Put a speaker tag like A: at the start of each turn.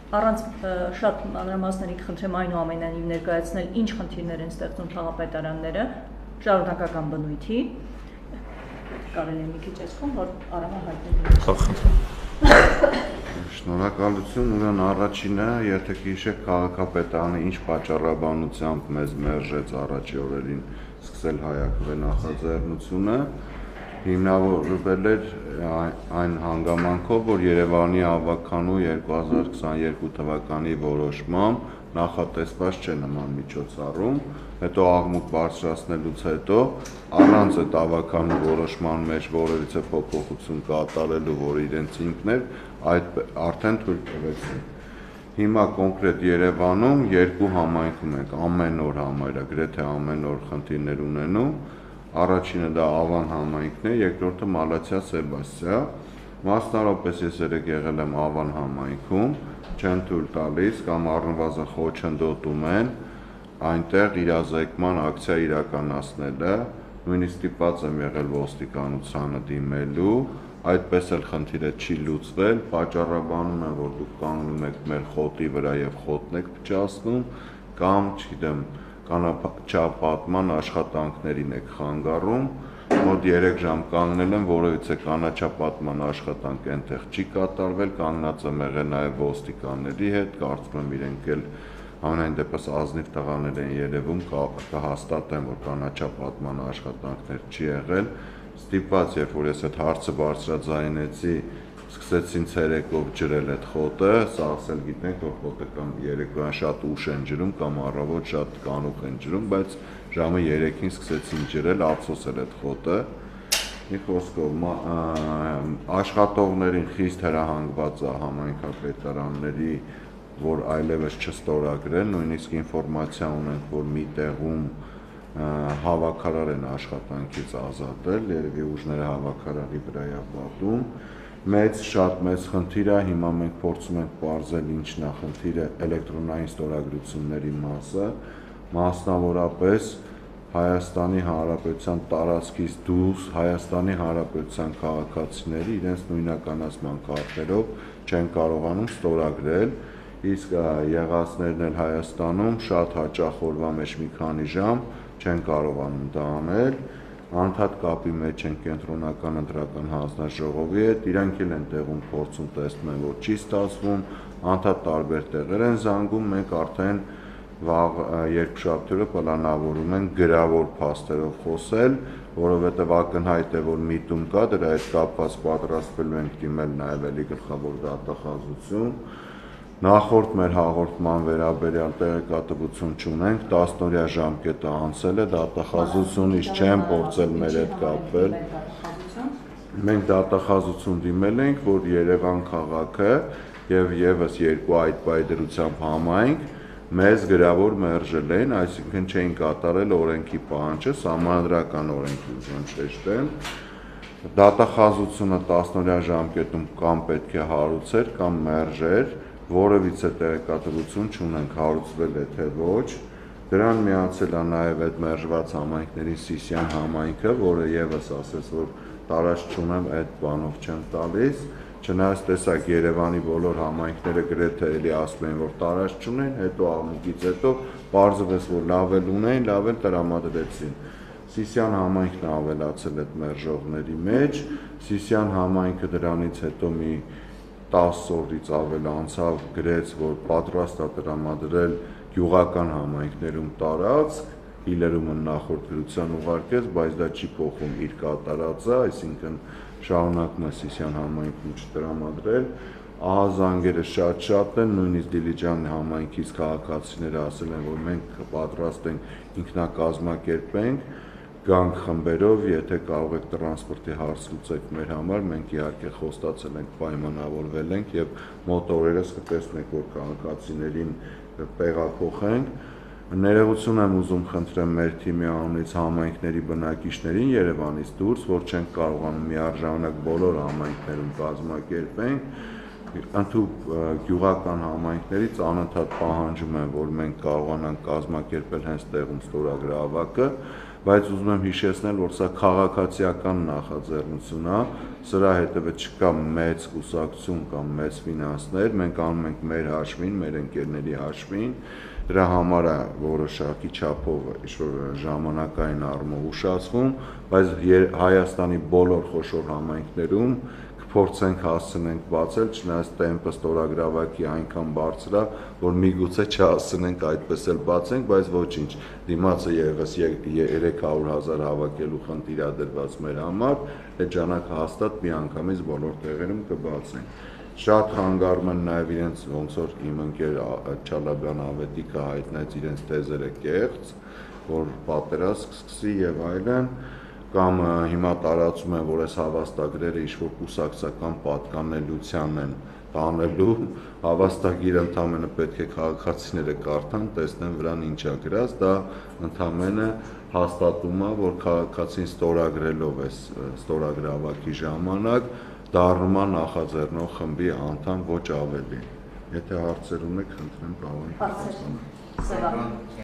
A: առանց շատ մանրամասների կխնդրեմ այնուամենայնիվ ներկայացնել ինչ խնդիրներ են ստեղծում քաղաքապետարանները շարունակական բնույթի կարելի է մի քիչ այսքան որ Արամը հայտնի
B: Շնորհակալություն ուրեմն առաջինը եթե հիշեք քաղաքապետարանը ինչ պատճառաբանությամբ մեզ մերժեց առաջի օրերին սկսել հայակվել նախաձեռնությունը հիմնավորվել էր այն հանգամանքով, որ Երևանի ավականու 2022 թվականի որոշմամբ նախատեսված չէ նման միջոցառում, հետո աղմուկ բարձրացնելուց հետո առանց այդ ավականու որոշման մեջ որևիցե փոփոխություն կատարելու, որ իրենց ինքն էր, այդ արդեն թույլ տվեցին։ Հիմա կոնկրետ Երևանում երկու համայնքում ենք ամեն օր համարյա, գրեթե ամեն օր խնդիրներ ունենում Առաջինը դա Ավան համայնքն է, երկրորդը Մալաթիա Սեբաստիա, մասնարարապես ես երեք եղել եմ Ավան համայնքում, չեն թույլ տալիս կամ առնվազն խոչընդոտում են այնտեղ իրազեկման ակցիա իրականացնելը, նույնիսկ ստիպված եմ եղել ոստիկանությանը դիմելու, այդպես էլ խնդիրը չի լուծվել, պատճառաբանում են, որ դուք կանգնում եք մեր խոտի վրա եւ խոտն եք փչացնում, կամ, չգիտեմ, կանաչապատման աշխատանքներին եք խանգարում, մոտ 3 ժամ կանգնել եմ, որովհետեւ կանաչապատման աշխատանք այնտեղ չի կատարվել, կանգնած եմ եղել նաև ոստիկանների հետ, կարծում եմ իրենք էլ ամենայն դեպս ազնիվ տղաներ են երևում, կհաստատեն, որ կանաչապատման աշխատանքներ չի եղել, ստիպված երբ որ ես այդ հարցը բարձրաձայնեցի Սկսեցին ցերեկով ջրել այդ խոտը, սաղս էլ գիտենք, որ խոտը կամ երեկոյան շատ ուշ են ջրում, կամ առավոտ շատ կանուխ են ջրում, բայց ժամը 3-ին սկսեցին ջրել, ափսոս էր այդ խոտը։ Մի խոսքով, աշխատողներին խիստ հրահանգված է համայնքապետարանների, որ այլևս չստորագրեն, նույնիսկ ինֆորմացիա ունենք, որ մի տեղում հավաքարար են աշխատանքից ազատել, երևի ուժները հավաքարարի վրա է պատում։ Շատ մեծ խնդիր է, հիմա մենք փորձում ենք պարզել ինչն է խնդիրը էլեկտրոնային ստորագրությունների մասը, մասնավորապես Հայաստանի Հանրապետության տարածքից դուրս Հայաստանի Հանրապետության քաղաքացիների իրենց նույնականացման կարգերով չեն կարողանում ստորագրել, իսկ եղածներն էլ Հայաստանում շատ հաճախ օրվա մեջ մի քանի ժամ չեն կարողանում դա անել Անդադ կապի մեջ են կենտրոնական ընտրական հանձնաժողովի հետ, իրանք էլ են տեղում փորձում տեսնում են, որ չի ստացվում, անդադ տարբեր տեղեր են զանգում, մենք արդեն վաղ երկշաբթի պլանավորում ենք գրավոր փաստերով խոսել, որովհետև ակնհայտ է, որ միտում կա, դրա հետ կապված պատրաստվելու ենք դիմել նաև էլի գլխավոր դատախազություն Նախորդ մեր հաղորդման վերաբերյալ տեղեկատվություն չունենք, 10-օրյա ժամկետը անցել է, դատախազությունից չեն փորձել մեր հետ կապվել։ Մենք դատախազություն դիմել ենք, որ Երևան քաղաքը եւ եւս երկու այդ պայդրությամբ համայնք մեզ գրավոր մերժել են, այսինքն չէին կատարել օրենքի պահանջը, սահմանադրական օրենքի ուզում շեշտեմ։ Դատախազությունը 10-օրյա ժամկետում կամ պետք է հարուցեր, կամ մերժեր որևիցե տեղեկատվություն չունենք հարուցվել է թե ոչ, դրան միացել է նաև այդ մերժված համայնքների Սիսիան համայնքը, որը եւս ասեց, որ տարած չունեմ այդ բանով չեմ տալիս, չնայած տեսակ Երևանի բոլոր համայնքները գրեթե էլի ասում են, որ տարած չունեն, հետո աղմուկից հետո պարզվեց, որ լավ էլ ունեն, լավ էլ տրամադրեցին։ Սիսիան համայնքն ավելացել այդ մերժողների մեջ, Սիսիան համայնքը դրանից հետո մի 10 օրից ավել անցավ գրեց, որ պատրաստ է տրամադրել գյուղական համայնքներում տարածք, Իլերումը նախորդ գրության ուղարկեց, բայց դա չի փոխում իր կատարածը, այսինքն շարունակում է Սիսիան համայնքում չտրամադրել, ահազանգերը շատ են, նույնիսկ Դիլիջան համայնքից քաղաքացիները ասել են, որ մենք պատրաստ ենք ինքնակազմակերպենք, գանք խմբերով, եթե կարող եք տրանսպորտի հարց լուծեք մեր համար, մենք իհարկե խոստացել ենք, պայմանավորվել ենք եւ մոտ օրերս կտեսնեք, որ քաղաքացիներին տեղափոխենք։ Ներողություն եմ ուզում խնդրեմ մեր թիմի անունից համայնքների բնակիչներին Երևանից դուրս, որ չեն կարողանում միաժամանակ բոլոր համայնքներում կազմակերպենք, ընդհանուր գյուղական համայնքներից անընդհատ պահանջում են, որ մենք կարողանանք կազմակերպել հենց տեղում ստորագրավակը, բայց ուզում եմ հիշեցնել, որ սա քաղաքացիական նախաձեռնություն է, սրա հետևից չկա մեծ կուսակցություն կամ մեծ ֆինանսներ, մենք անում ենք մեր հաշվին, մեր ընկերների հաշվին, դրա համար է որոշակի չափով ինչ-որ ժամանակային առումով ուշացվում, բայց Հայաստանի բոլոր խոշոր համայնքներում փորձենք հասցնենք բացել, չնայած տեմպը ստորագրավակի այնքան բարձր է, որ միգուցե չհասցնենք այդպես էլ բացենք, բայց ոչինչ, դիմացը եղես 300,000 հավաքելու խնդիր ա դրված մեր համար, այդ ժամանակ հաստատ միանգամից բոլոր տեղերում կբացենք։ Շատ խանգարում են նաև իրենց ոնց որ իմ ընկեր Չալաբյան Ավետիքը հայտնեց իրենց թեզերը կեղծ, որ պատերազմ սկսի եւ այլն, կամ հիմա տարածում են, որ այս հավաստագրերը ինչ-որ կուսակցական պատկանելիության են տանելու, հավաստագիրը ընդամենը պետք է քաղաքացիները կարդան, տեսնեն վրան ինչ է գրած, դա ընդամենը հաստատում է, որ քաղաքացին ստորագրելով է ստորագրավակի ժամանակ դառնում է նախաձեռնող խմբի անդամ, ոչ ավելի։ Եթե հարցեր ունեք, խնդրեմ կարող եք։